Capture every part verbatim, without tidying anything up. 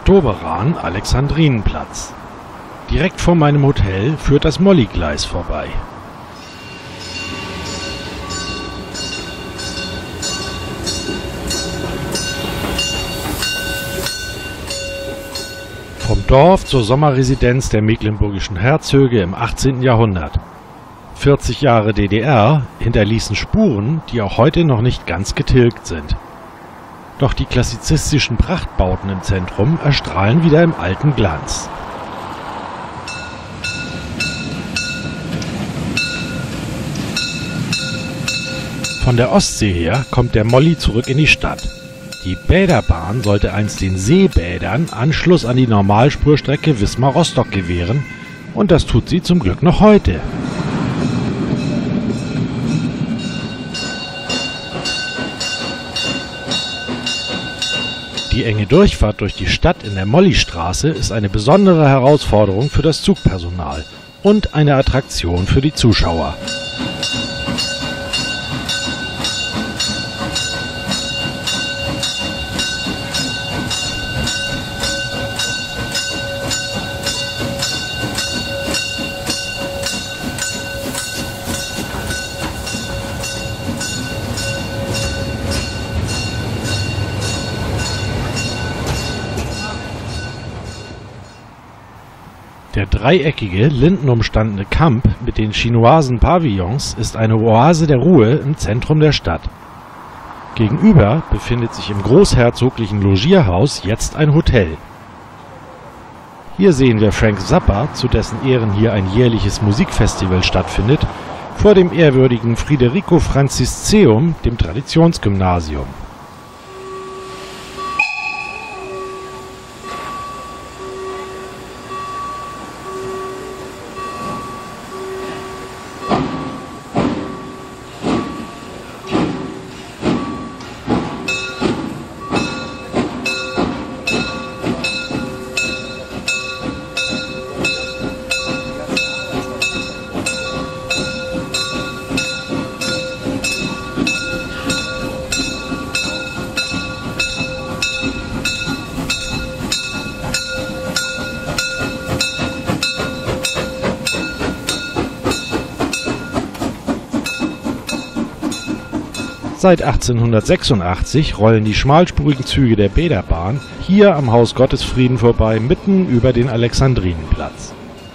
Doberan-Alexandrinenplatz. Direkt vor meinem Hotel führt das Mollygleis vorbei. Vom Dorf zur Sommerresidenz der mecklenburgischen Herzöge im achtzehnten Jahrhundert. vierzig Jahre D D R hinterließen Spuren, die auch heute noch nicht ganz getilgt sind. Doch die klassizistischen Prachtbauten im Zentrum erstrahlen wieder im alten Glanz. Von der Ostsee her kommt der Molly zurück in die Stadt. Die Bäderbahn sollte einst den Seebädern Anschluss an die Normalspurstrecke Wismar-Rostock gewähren, und das tut sie zum Glück noch heute. Die enge Durchfahrt durch die Stadt in der Mollystraße ist eine besondere Herausforderung für das Zugpersonal und eine Attraktion für die Zuschauer. Der dreieckige, lindenumstandene Kamp mit den chinoisen Pavillons ist eine Oase der Ruhe im Zentrum der Stadt. Gegenüber befindet sich im großherzoglichen Logierhaus jetzt ein Hotel. Hier sehen wir Frank Zappa, zu dessen Ehren hier ein jährliches Musikfestival stattfindet, vor dem ehrwürdigen Friderico Francisceum, dem Traditionsgymnasium. Seit achtzehnhundertsechsundachtzig rollen die schmalspurigen Züge der Bäderbahn hier am Haus Gottesfrieden vorbei, mitten über den Alexandrinenplatz.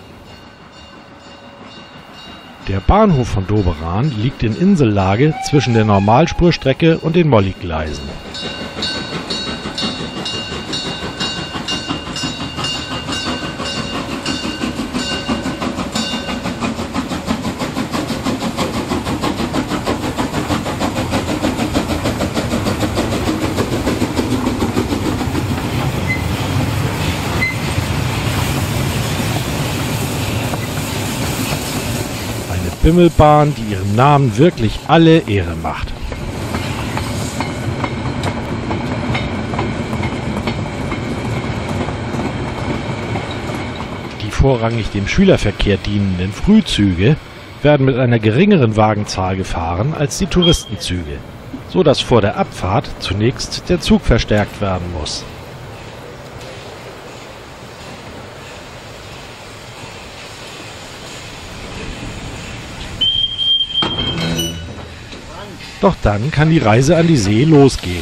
Der Bahnhof von Doberan liegt in Insellage zwischen der Normalspurstrecke und den Mollygleisen. Bimmelbahn, die ihrem Namen wirklich alle Ehre macht. Die vorrangig dem Schülerverkehr dienenden Frühzüge werden mit einer geringeren Wagenzahl gefahren als die Touristenzüge, so dass vor der Abfahrt zunächst der Zug verstärkt werden muss. Doch dann kann die Reise an die See losgehen.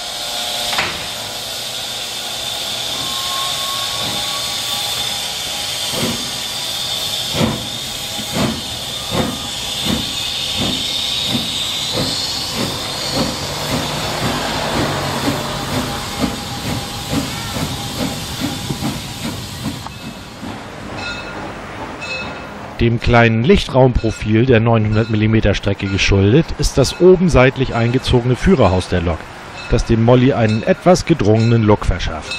Dem kleinen Lichtraumprofil der neunhundert Millimeter Strecke geschuldet ist das oben seitlich eingezogene Führerhaus der Lok, das dem Molly einen etwas gedrungenen Look verschafft.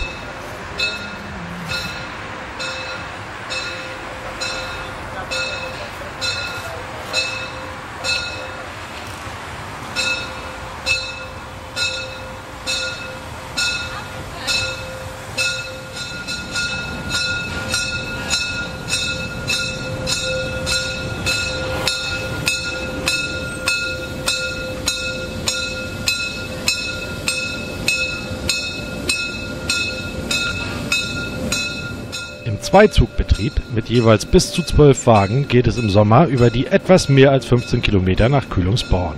Zweizugbetrieb mit jeweils bis zu zwölf Wagen geht es im Sommer über die etwas mehr als fünfzehn Kilometer nach Kühlungsborn.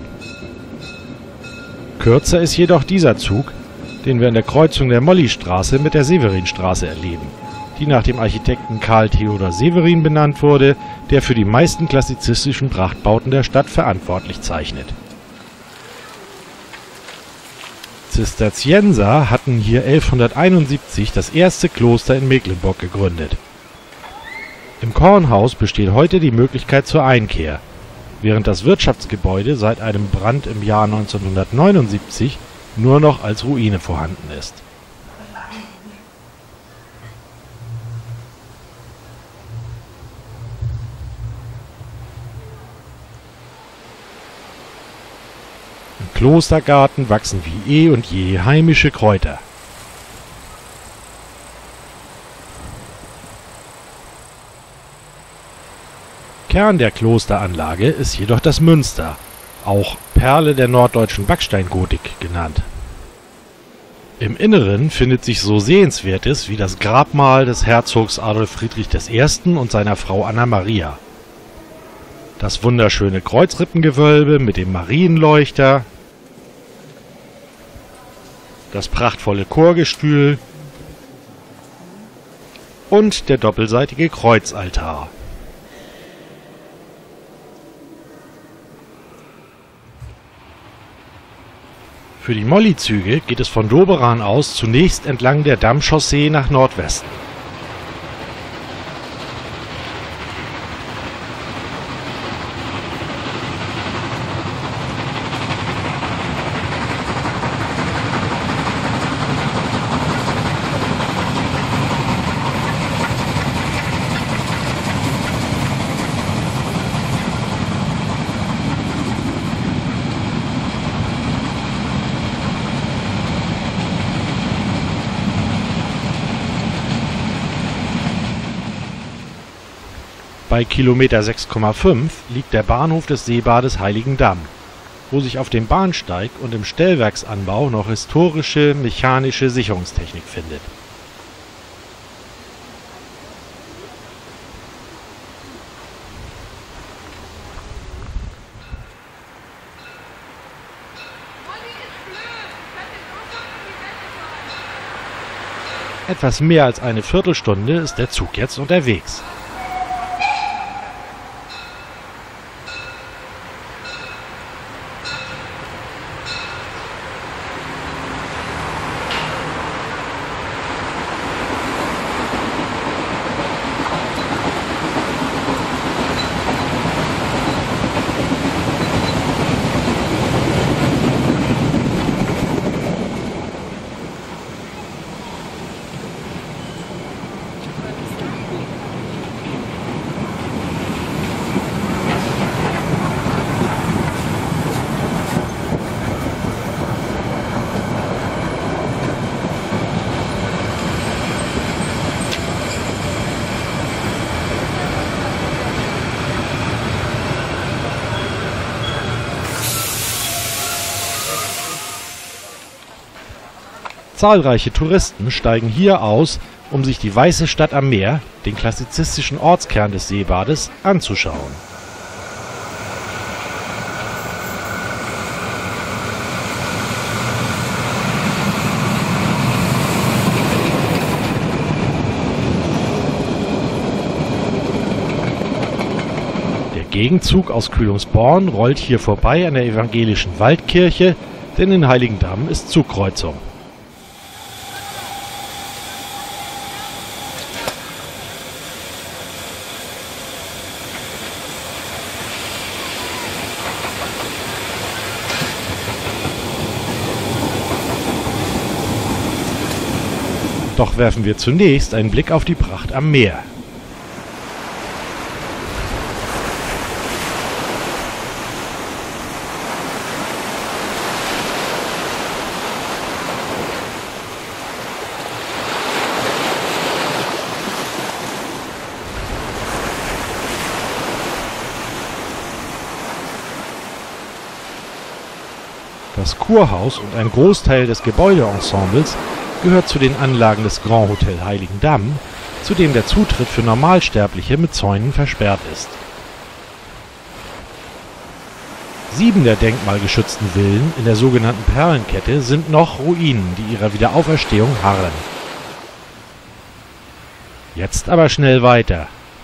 Kürzer ist jedoch dieser Zug, den wir an der Kreuzung der Mollystraße mit der Severinstraße erleben, die nach dem Architekten Karl Theodor Severin benannt wurde, der für die meisten klassizistischen Prachtbauten der Stadt verantwortlich zeichnet. Zisterzienser hatten hier elfhunderteinundsiebzig das erste Kloster in Mecklenburg gegründet. Im Kornhaus besteht heute die Möglichkeit zur Einkehr, während das Wirtschaftsgebäude seit einem Brand im Jahr neunzehnhundertneunundsiebzig nur noch als Ruine vorhanden ist. Im Klostergarten wachsen wie eh und je heimische Kräuter. Kern der Klosteranlage ist jedoch das Münster, auch Perle der norddeutschen Backsteingotik genannt. Im Inneren findet sich so Sehenswertes wie das Grabmal des Herzogs Adolf Friedrich der Erste. Und seiner Frau Anna Maria, das wunderschöne Kreuzrippengewölbe mit dem Marienleuchter, das prachtvolle Chorgestühl und der doppelseitige Kreuzaltar. Für die Molly-Züge geht es von Doberan aus zunächst entlang der Dammchaussee nach Nordwesten. Bei Kilometer sechs Komma fünf liegt der Bahnhof des Seebades Heiligendamm, wo sich auf dem Bahnsteig und im Stellwerksanbau noch historische mechanische Sicherungstechnik findet. Etwas mehr als eine Viertelstunde ist der Zug jetzt unterwegs. Zahlreiche Touristen steigen hier aus, um sich die Weiße Stadt am Meer, den klassizistischen Ortskern des Seebades, anzuschauen. Der Gegenzug aus Kühlungsborn rollt hier vorbei an der evangelischen Waldkirche, denn in Heiligendamm ist Zugkreuzung. Doch werfen wir zunächst einen Blick auf die Pracht am Meer. Das Kurhaus und ein Großteil des Gebäudeensembles gehört zu den Anlagen des Grand Hotel Heiligendamm, zu dem der Zutritt für Normalsterbliche mit Zäunen versperrt ist. Sieben der denkmalgeschützten Villen in der sogenannten Perlenkette sind noch Ruinen, die ihrer Wiederauferstehung harren. Jetzt aber schnell weiter.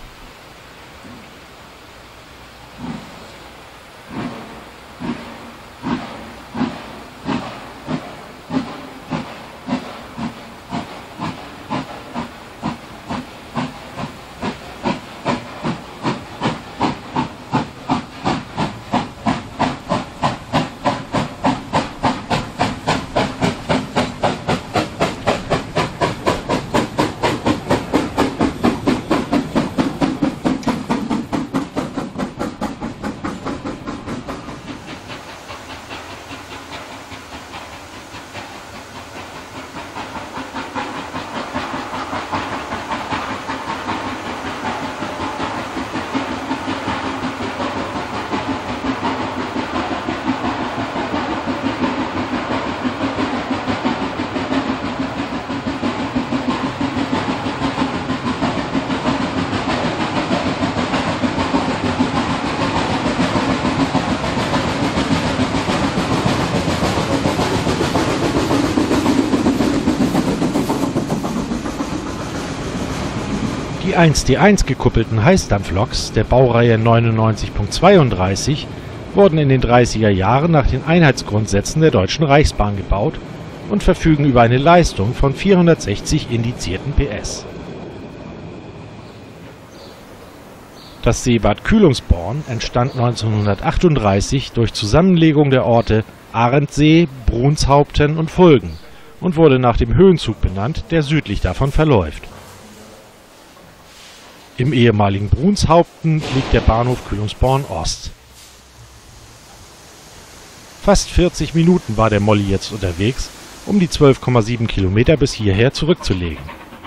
Die eins D eins gekuppelten Heißdampfloks der Baureihe neunundneunzig Punkt zweiunddreißig wurden in den dreißiger Jahren nach den Einheitsgrundsätzen der Deutschen Reichsbahn gebaut und verfügen über eine Leistung von vierhundertsechzig indizierten P S. Das Seebad Kühlungsborn entstand neunzehnhundertachtunddreißig durch Zusammenlegung der Orte Arendsee, Brunshaupten und Fulgen und wurde nach dem Höhenzug benannt, der südlich davon verläuft. Im ehemaligen Brunshaupten liegt der Bahnhof Kühlungsborn Ost. Fast vierzig Minuten war der Molly jetzt unterwegs, um die zwölf Komma sieben Kilometer bis hierher zurückzulegen.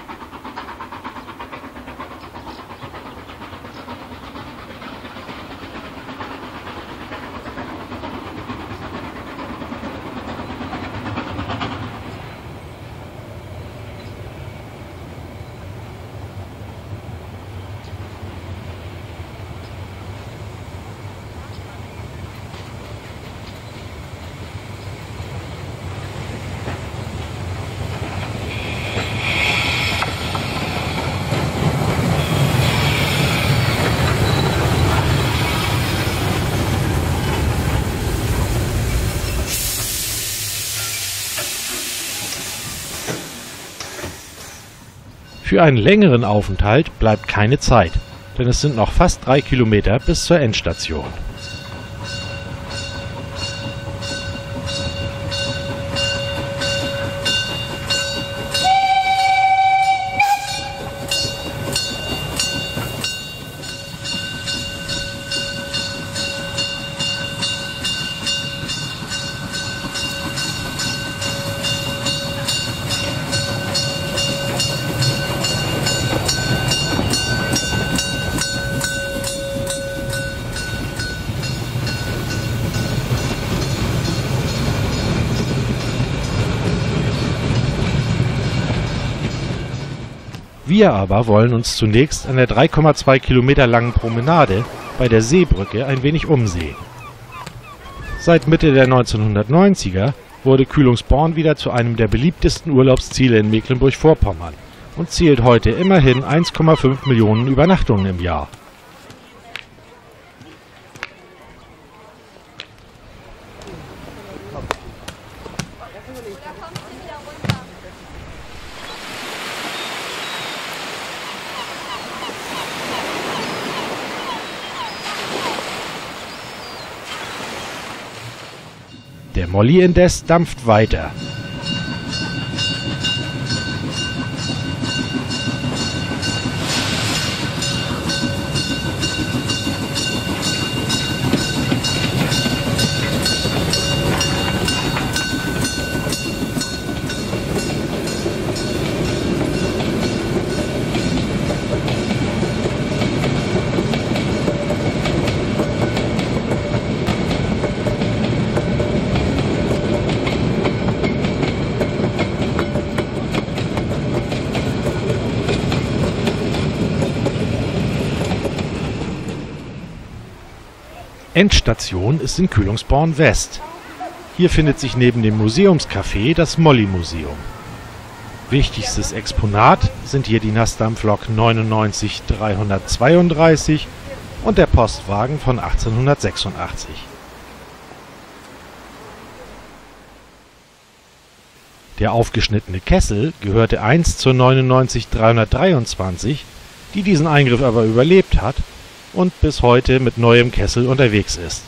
Für einen längeren Aufenthalt bleibt keine Zeit, denn es sind noch fast drei Kilometer bis zur Endstation. Wir aber wollen uns zunächst an der drei Komma zwei Kilometer langen Promenade bei der Seebrücke ein wenig umsehen. Seit Mitte der neunzehnhundertneunziger wurde Kühlungsborn wieder zu einem der beliebtesten Urlaubsziele in Mecklenburg-Vorpommern und zählt heute immerhin eins Komma fünf Millionen Übernachtungen im Jahr. Der Molly indes dampft weiter. Endstation ist in Kühlungsborn West. Hier findet sich neben dem Museumscafé das Molly-Museum. Wichtigstes Exponat sind hier die Nassdampflok neunundneunzig dreihundertzweiunddreißig und der Postwagen von achtzehnhundertsechsundachtzig. Der aufgeschnittene Kessel gehörte einst zur neunundneunzig dreihundertdreiundzwanzig, die diesen Eingriff aber überlebt hat und bis heute mit neuem Kessel unterwegs ist.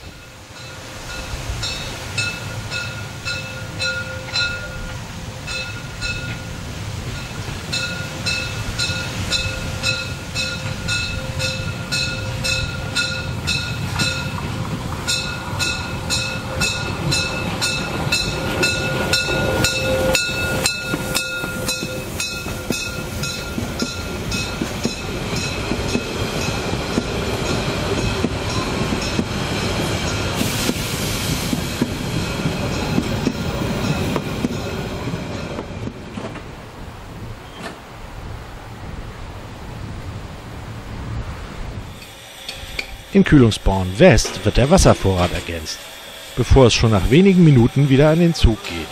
In Kühlungsborn West wird der Wasservorrat ergänzt, bevor es schon nach wenigen Minuten wieder an den Zug geht.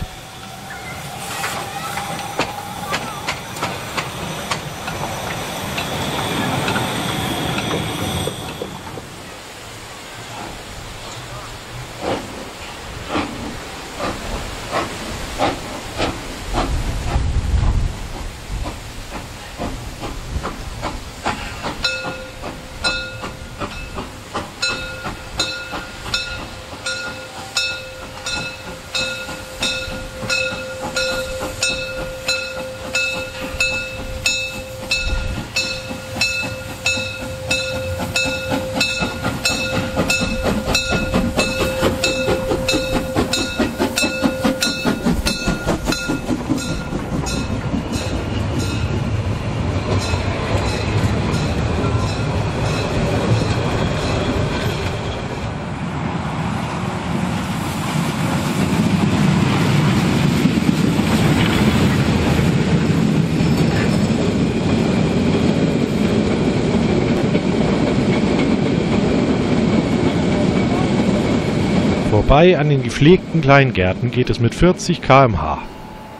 Vorbei an den gepflegten Kleingärten geht es mit vierzig Kilometer pro Stunde.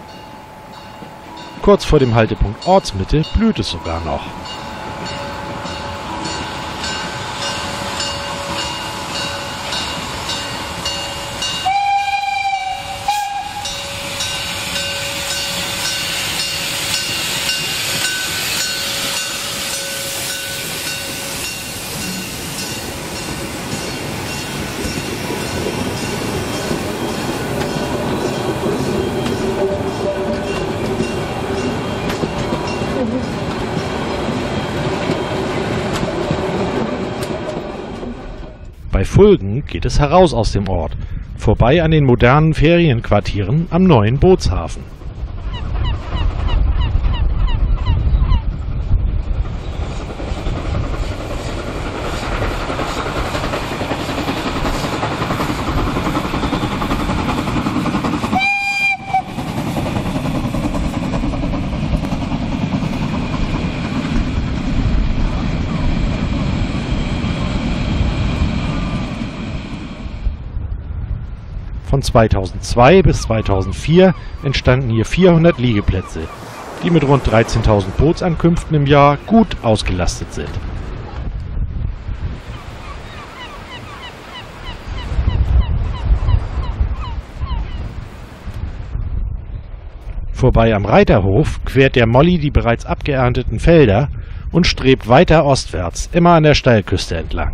Kurz vor dem Haltepunkt Ortsmitte blüht es sogar noch. Bei Fulgen geht es heraus aus dem Ort, vorbei an den modernen Ferienquartieren am neuen Bootshafen. Von zweitausendzwei bis zweitausendvier entstanden hier vierhundert Liegeplätze, die mit rund dreizehntausend Bootsankünften im Jahr gut ausgelastet sind. Vorbei am Reiterhof quert der Molly die bereits abgeernteten Felder und strebt weiter ostwärts, immer an der Steilküste entlang.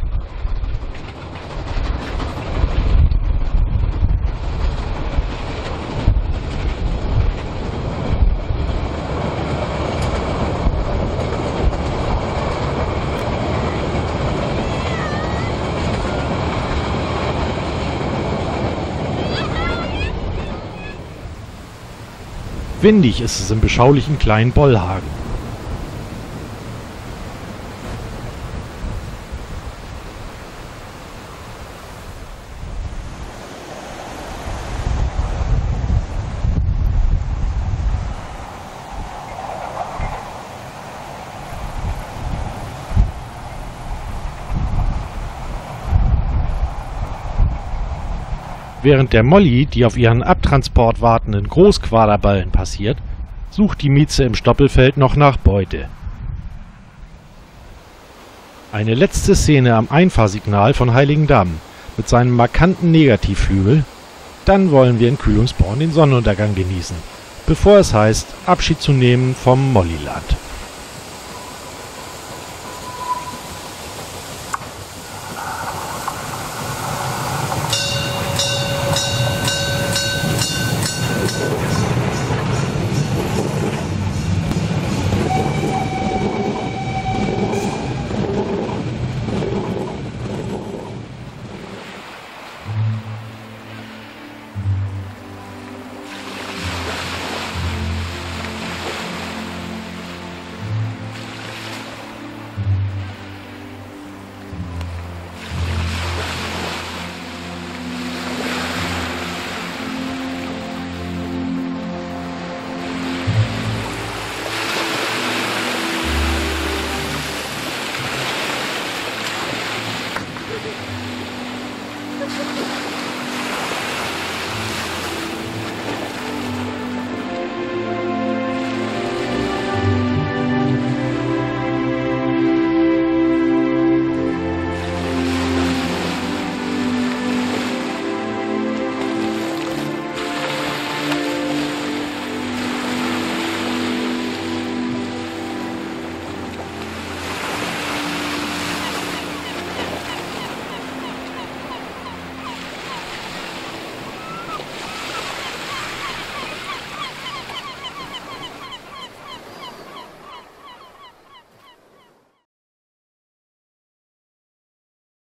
Windig ist es im beschaulichen kleinen Bollhagen. Während der Molly die auf ihren Abtransport wartenden Großquaderballen passiert, sucht die Mieze im Stoppelfeld noch nach Beute. Eine letzte Szene am Einfahrsignal von Heiligendamm mit seinem markanten Negativflügel, dann wollen wir in Kühlungsborn den Sonnenuntergang genießen, bevor es heißt, Abschied zu nehmen vom Mollyland.